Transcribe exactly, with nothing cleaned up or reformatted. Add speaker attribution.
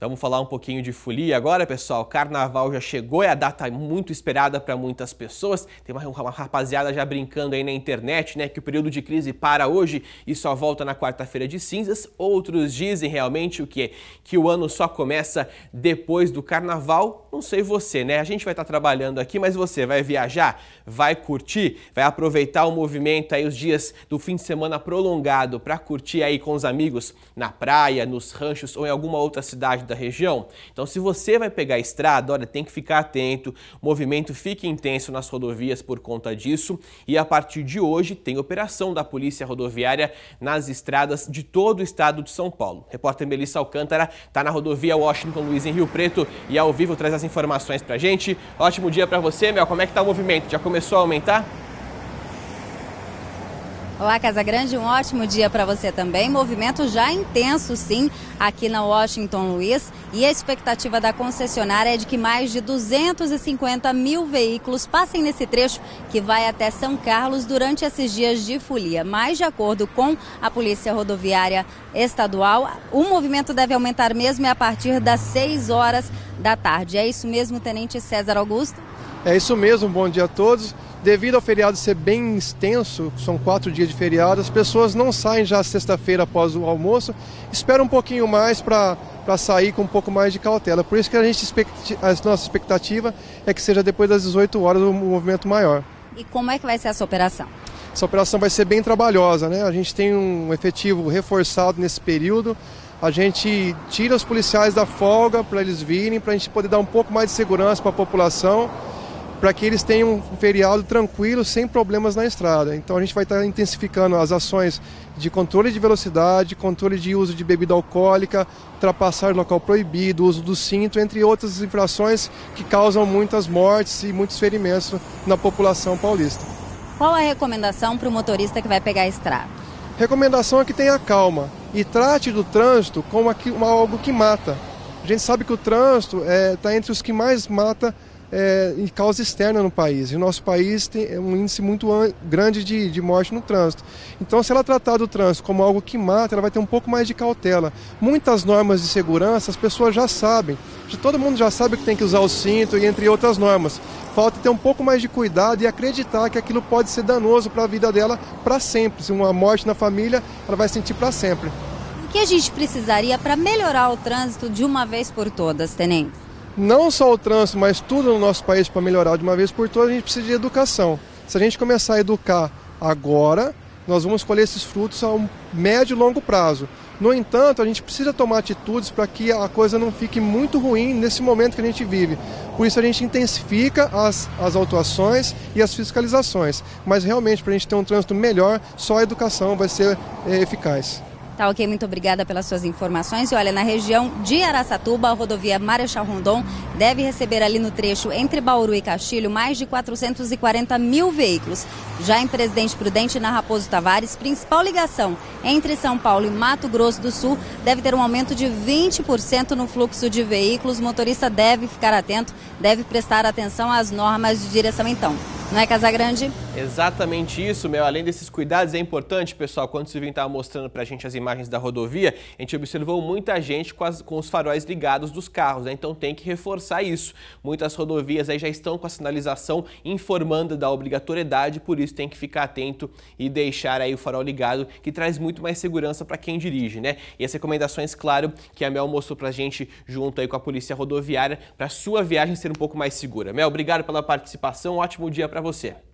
Speaker 1: Vamos falar um pouquinho de folia agora, pessoal. Carnaval já chegou, é a data muito esperada para muitas pessoas. Tem uma, uma rapaziada já brincando aí na internet, né, que o período de crise para hoje e só volta na quarta-feira de cinzas. Outros dizem realmente o quê? Que o ano só começa depois do Carnaval. Não sei você, né? A gente vai estar trabalhando aqui, mas você vai viajar? Vai curtir? Vai aproveitar o movimento aí, os dias do fim de semana prolongado para curtir aí com os amigos na praia, nos ranchos ou em alguma outra cidade da região? Então, se você vai pegar a estrada, olha, tem que ficar atento, o movimento fica intenso nas rodovias por conta disso e a partir de hoje tem operação da Polícia Rodoviária nas estradas de todo o estado de São Paulo. O repórter Melissa Alcântara está na rodovia Washington Luiz em Rio Preto e ao vivo traz as informações pra gente. Ótimo dia para você, Mel. Como é que tá o movimento? Já começou a aumentar?
Speaker 2: Olá, Casagrande, um ótimo dia para você também. Movimento já intenso, sim, aqui na Washington Luiz. E a expectativa da concessionária é de que mais de duzentos e cinquenta mil veículos passem nesse trecho que vai até São Carlos durante esses dias de folia. Mas, de acordo com a Polícia Rodoviária Estadual, o movimento deve aumentar mesmo a partir das seis horas da tarde. É isso mesmo, Tenente César Augusto?
Speaker 3: É isso mesmo, bom dia a todos. Devido ao feriado ser bem extenso, são quatro dias de feriado, as pessoas não saem já sexta-feira após o almoço, esperam um pouquinho mais para sair com um pouco mais de cautela. Por isso que a, gente, a nossa expectativa é que seja depois das dezoito horas o movimento maior.
Speaker 2: E como é que vai ser essa operação?
Speaker 3: Essa operação vai ser bem trabalhosa, né? A gente tem um efetivo reforçado nesse período. A gente tira os policiais da folga para eles virem, para a gente poder dar um pouco mais de segurança para a população, para que eles tenham um feriado tranquilo, sem problemas na estrada. Então a gente vai estar intensificando as ações de controle de velocidade, controle de uso de bebida alcoólica, ultrapassar local proibido, uso do cinto, entre outras infrações que causam muitas mortes e muitos ferimentos na população paulista.
Speaker 2: Qual a recomendação para o motorista que vai pegar a estrada?
Speaker 3: Recomendação é que tenha calma e trate do trânsito como algo que mata. A gente sabe que o trânsito está é, entre os que mais mata É, em causa externa no país. E o nosso país tem um índice muito grande de, de morte no trânsito. Então, se ela tratar do trânsito como algo que mata, ela vai ter um pouco mais de cautela. Muitas normas de segurança as pessoas já sabem. Todo mundo já sabe que tem que usar o cinto e entre outras normas. Falta ter um pouco mais de cuidado e acreditar que aquilo pode ser danoso para a vida dela para sempre. Se uma morte na família, ela vai sentir para sempre.
Speaker 2: O que a gente precisaria para melhorar o trânsito de uma vez por todas, Tenente?
Speaker 3: Não só o trânsito, mas tudo no nosso país para melhorar de uma vez por todas, a gente precisa de educação. Se a gente começar a educar agora, nós vamos colher esses frutos a um médio e longo prazo. No entanto, a gente precisa tomar atitudes para que a coisa não fique muito ruim nesse momento que a gente vive. Por isso a gente intensifica as, as autuações e as fiscalizações. Mas realmente, para a gente ter um trânsito melhor, só a educação vai ser é, eficaz.
Speaker 2: Tá ok, muito obrigada pelas suas informações. E olha, na região de Araçatuba, a rodovia Marechal Rondon deve receber ali no trecho entre Bauru e Castilho mais de quatrocentos e quarenta mil veículos. Já em Presidente Prudente, na Raposo Tavares, principal ligação entre São Paulo e Mato Grosso do Sul, deve ter um aumento de vinte por cento no fluxo de veículos. O motorista deve ficar atento, deve prestar atenção às normas de direção então. Não é, Casagrande?
Speaker 1: Exatamente isso, Mel. Além desses cuidados, é importante, pessoal, quando o Silvinho estava mostrando pra gente as imagens da rodovia, a gente observou muita gente com, as, com os faróis ligados dos carros, né? Então tem que reforçar isso. Muitas rodovias aí já estão com a sinalização informando da obrigatoriedade, por isso tem que ficar atento e deixar aí o farol ligado, que traz muito mais segurança para quem dirige, né? E as recomendações, claro, que a Mel mostrou pra gente junto aí com a Polícia Rodoviária, para sua viagem ser um pouco mais segura. Mel, obrigado pela participação, um ótimo dia para você.